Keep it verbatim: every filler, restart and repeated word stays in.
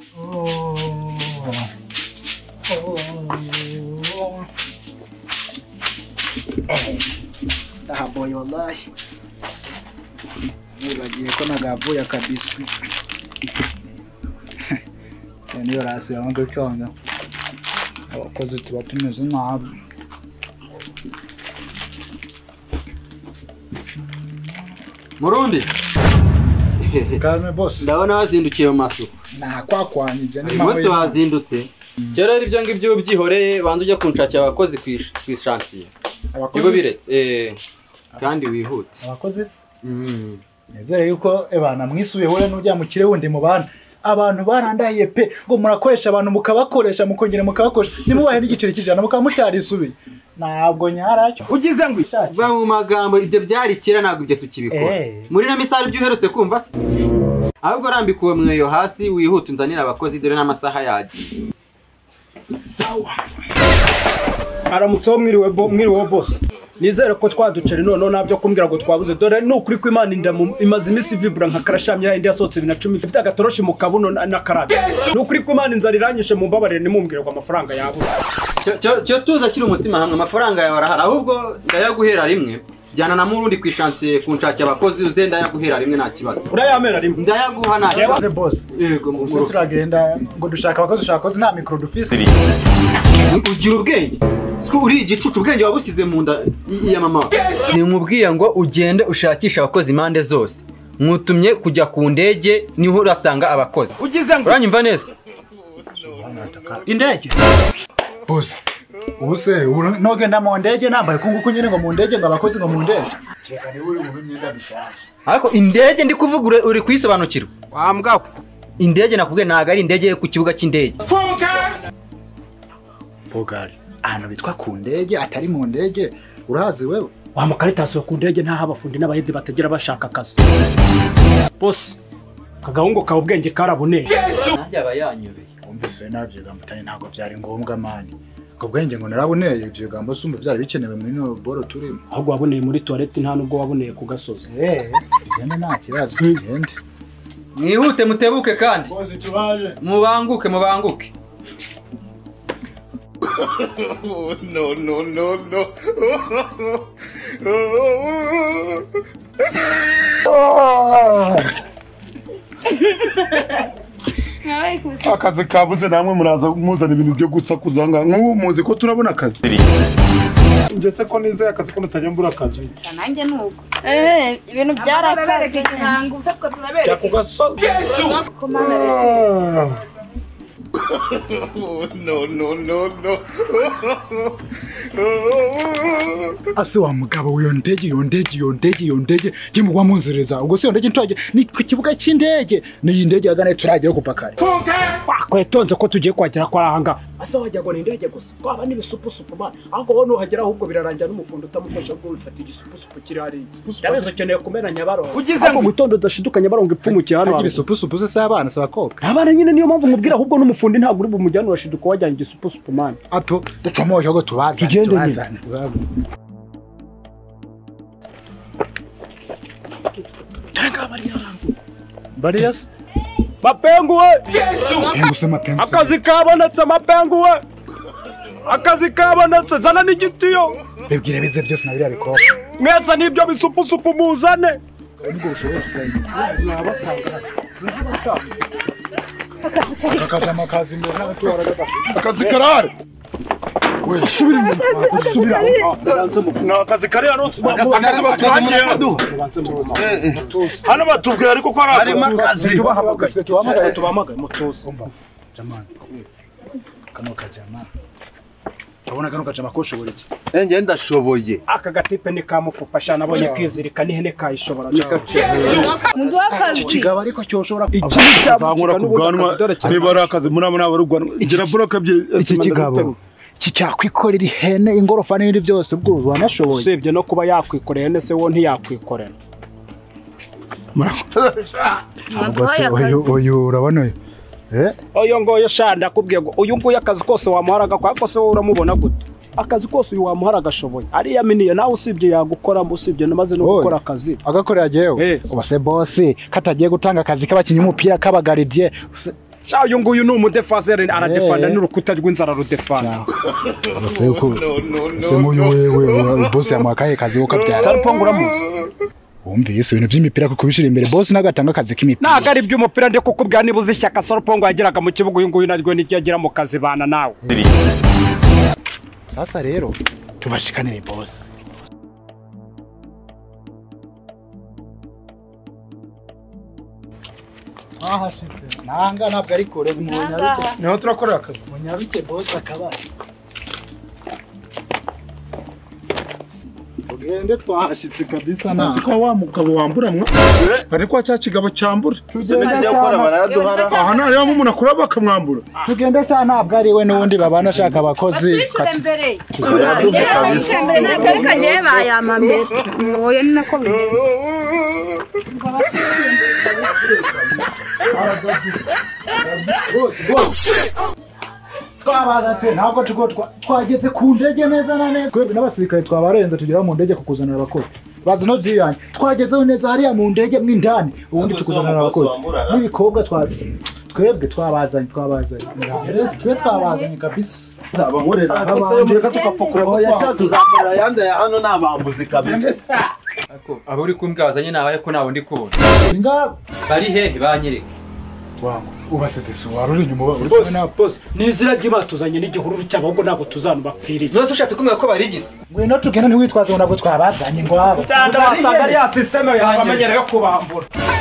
Daha boy wallahi. Nibagiye ko nagavuye akabiswi. Niyo rasi yango cyonga. Abakozi tuba tumeze nabi. Murundi. Kalme boss. Ndabona wazindukiye mu masuku. Na kwakwanyije ni mawe. Bose wazindutse. Cyera ibyo ngibyo byihoreye banze ujya kunshakira abakozi kwishansiye. Abakozi biretse eh kandi wihute. Abakozi? Mm. Nezere yuko ebana mwisubiye hore n'ujya mu kire wundi mu bana. Abantu barandahiye pe ngo murakoresha abantu mukabakoresha mukongera mukabakoresha nimubahe n'igiciro kijana mukamutari isubiye. Ntabwo nyaracyo. Ugize ngo ishaki. Ba mu magambo ibyo byari kira ntabwo ibyo tukibikora. Muri na misari byo uherutse kumva se. Ahubwo rambikuwe mweyo hasi wihuta unzanira abakozi dore n'amasaha yagiye. Sawa. Aramutse mwiriwe bo mwiriwe boss. Nizere ko twaducere none nabyo kumbwira ngo twabuze dore n'ukuri ko Imana inda imaze imisi vibra nka karashamye ya indi yasohotse bibiri na cumi ifite agatoroshi mu kabuno na karade. N'ukuri ko Imana inzariranyishe mu mbabarire nimumbwire ko amafaranga yabo. Cyo cyo tuza shyira umutima hamwe amafaranga yawe arahara ahubwo ndayaguhera rimwe. Jyana na Murundi kwishansiye kunshakira abakozi uzenda yaguhera rimwe nta kibazo. Urayamera rimwe. Ndayaguha nta kibazo boss. Yego mu buru. Turagenda ngo dushaka abakozi ushaka abakozi nta micro dufise. Ugira ubwenge. Siko uri igicucu ubwenge wabusize mu nda ya mama. Nimubwiye ngo ugende ushakisha abakozi impande zose. Mutumye kujya ku ndege niho urasanga abakozi. Ugize ngo uranyumva neza. Indege. Boss. Ubuse nogenda mu ndege nambaye kunguku nyine ngo mu ndege ngo abakozi ngo mu ndege. Cyeka ni uri mu myenda bishasha. Ariko indege ndi kuvugura uri kwisobanukirwa. Wambwa. Indege nakubwiye naga ari indege ku kibuga cy'indege. Bogari. Hano bitwa ku ndege atari mu ndege urazi wewe. Wa mukaritasi ku ndege nta habafundi n'abayede bategera bashaka akazi. Boss. Kagahungu ka ubwenge karabuneye. Nanjye abayanyobeye. Umvise navyo gamutanye ntago byari ngombwa mani. Ubwenge ngo naraboneye ivyo gambo sumba byari bikenewe muri no boro turimo. Ahubwo waboneye muri toilette nta nubwo waboneye ku gasozi. Eh, genda nta kibazo kigende. Mwihute mutebuke kandi. Bozi tubaje. Mubanguke mubanguke. No no no no. Akazi kabuze namwe muraza muzana ibintu byo gusakuza nga nk'ubu muzi ko turabona akazi. Ngetse ko nizeye akazi ko mutajyambura akazi. Nanjye nuko. Eh, ibintu byarakaze ntango ufatwa turabere. Yakugasoza. No no no no. Ase wa mugabo uyo ndege yo ndege yo ndege yo ndege kimugwa munzereza ubwo se yo ndege ntwaje ni ku kibuga cy'indege ni ndege yagane turagiye kupakare. Kwetonze ko tugiye kwagera kwa hanga. Ase wajya ngo ni ndege gusa. Kwaba ni bisupu supu man. Ahubwo wono hagera ahubwo birarangira n'umufundo utamufasha bwo bifata igisupu supu kiri hari. Ndabezo keneye kumena nyabaro. Ugize ngo gutondo dashidukanya nyabarongo ipfumukiye hano. Igisupu supu se abana sabakobwa. Abana nyine niyo mpamvu mubwira ahubwo n'umufundi ntabwo uri bumujyana urashiduka wajyanye igisupu supu man. Ato ducomo cyo tubaza tubazana. Tanga Maria. Barias Mapenguwe. Pengu se mapengu. Akazi kabonetse mapenguwe. Akazi kabonetse zana n'igitiyo. Bibwire bize byose nabira bikora. Mwese nibyo bisupu supu muzane. Ngo ushobora kugenda. Nabakanga. Akazi amakazi mbere n'abatora Akazi karare. We subira inyuma subira no akazi kare hano akazi batwangiye hano batubwira ariko ko ari akazi tubahamagaye tubahamagaye tubahamagaye mutuze jamani kano kajama Abona kano kajama ko shobora iki Enge ndashoboye aka gatipe ni kamufupasha nabonye kwizirika ni hene kayishobora nikace Mundu wakazi kigaba ariko cyo shobora ikindi cyavangura ku bwanwa niba ari akazi muri abo n'abarugwanwa igira block ebyiri iki kigabo iki cyakwikorera ihene ingorofa n'ibindi byose ubwo wanashoboye usibye no kuba yakwikorera ihene se wo ntiyakwikorera uyu uyu urabona eh oyo ngoyo shanda kubwiye ngo uyu nguye akazi kose wamuharaga kwa se wowe uramubona gute akazi kose uyu wamuharaga ashoboye ari yaminiye nawe usibye yagukora usibye namaze no gukora akazi agakorera jewe ubase boss katagiye gutanga akazi k'abakinyi umupira k'abagaridier sha uyu nguyu ni umudefenseur aradefanda n'urukuta rw'inzara rudefanda Ase yuko se muyo wewe boss yamwakaye kazi wo kabyara Sarpong uramuzi wumvise ibintu by'imipira ko kubishira imbere boss nagatanga akazi k'imipira naga ari by'umupira ndi kukubwira nibuze ishyaka Sarpong yagiraga mu kibuga uyu nguyu naryo n'icyo yagira mu kazi bana nawe sasa rero tubashikanire boss aha shitse nanga ntabwo ari kore mu nyaruke niho turakorera akazi mu nyaruke boss akaba ugende twahashitse kabisa na siko wa mugabo wamburamwa ari kwa cya kigabo cyambura tugende gukora baraduhara aha nayo umuntu akura bakamwambura tugende sa ntabwo ari we n'undi babana ashaka abakozi mbere ntabwo ari bayama mbere oya ni nako twabaza te ntabwo tugo twageze ku ndege neza na neza twebwe n'abasirikare twabarenze tugera mu ndege kukuzanira abakozi bazi no byiyanye twagezeho neza hariya mu ndege mw'indani ubundi tukuzanira abakozi n'ibikobwa twa twebwe twabazanye twabazanye twe twabazanye kabisa abahorera abandi reka tukapfukura ko yatuzakora yanda ya hano nabambuzi kabisa Ako abo uri kumbwazanye nabaye ko nawo ndi kubona ingabo bari he banyereka wangu ubaseze so waruri nyuma uri boss boss nizira gibatuzanye n'igihururu cy'abahungu ntabwo tuzanu bapfiriye nose ushatse kumenya ko barigize ngwe no tugenda ntiwitwaze ngo nabwo twabazanye ngo abo cyanda basanga ari ya system yawe bamenyereye kubambura